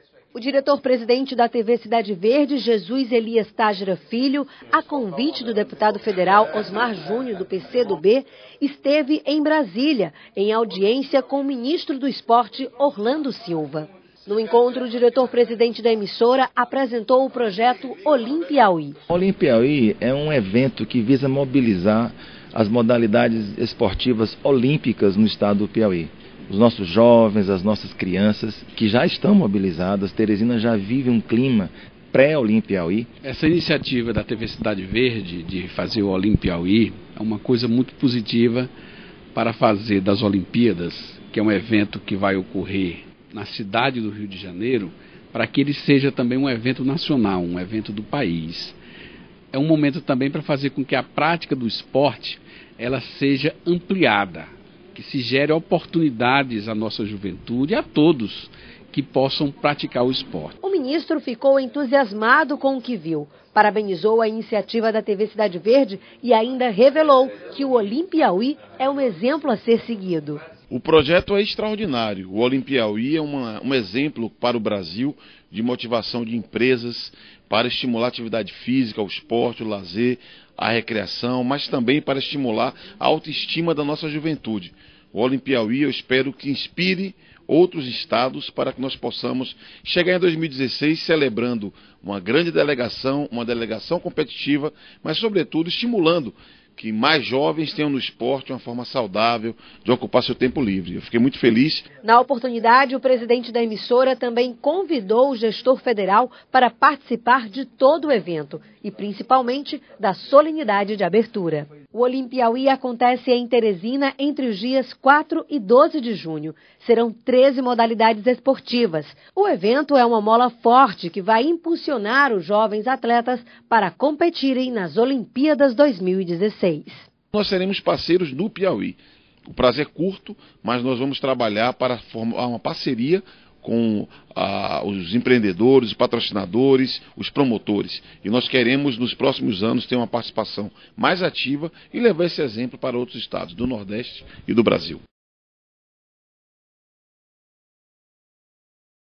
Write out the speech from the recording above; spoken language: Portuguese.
O diretor-presidente da TV Cidade Verde, Jesus Elias Tágira Filho, a convite do deputado federal Osmar Júnior, do PCdoB, esteve em Brasília, em audiência com o ministro do Esporte, Orlando Silva. No encontro, o diretor-presidente da emissora apresentou o projeto Olimpiauí. O Olimpiauí é um evento que visa mobilizar as modalidades esportivas olímpicas no estado do Piauí. Os nossos jovens, as nossas crianças, que já estão mobilizadas, Teresina já vive um clima pré-Olimpiauí. Essa iniciativa da TV Cidade Verde de fazer o Olimpiauí é uma coisa muito positiva para fazer das Olimpíadas, que é um evento que vai ocorrer na cidade do Rio de Janeiro, para que ele seja também um evento nacional, um evento do país. É um momento também para fazer com que a prática do esporte ela seja ampliada, que se gere oportunidades à nossa juventude e a todos que possam praticar o esporte. O ministro ficou entusiasmado com o que viu, parabenizou a iniciativa da TV Cidade Verde e ainda revelou que o Olimpiauí é um exemplo a ser seguido. O projeto é extraordinário. O Olimpiauí é um exemplo para o Brasil de motivação de empresas para estimular a atividade física, o esporte, o lazer, a recreação, mas também para estimular a autoestima da nossa juventude. O Olimpiauí eu espero que inspire outros estados para que nós possamos chegar em 2016 celebrando uma grande delegação, uma delegação competitiva, mas sobretudo estimulando que mais jovens tenham no esporte uma forma saudável de ocupar seu tempo livre. Eu fiquei muito feliz. Na oportunidade, o presidente da emissora também convidou o gestor federal para participar de todo o evento e principalmente da solenidade de abertura. O Olimpiauí acontece em Teresina entre os dias 4 e 12 de junho. Serão 13 modalidades esportivas. O evento é uma mola forte que vai impulsionar os jovens atletas para competirem nas Olimpíadas 2016. Nós seremos parceiros no Piauí. O prazo é curto, mas nós vamos trabalhar para formar uma parceria com os empreendedores, os patrocinadores, os promotores. E nós queremos, nos próximos anos, ter uma participação mais ativa e levar esse exemplo para outros estados do Nordeste e do Brasil.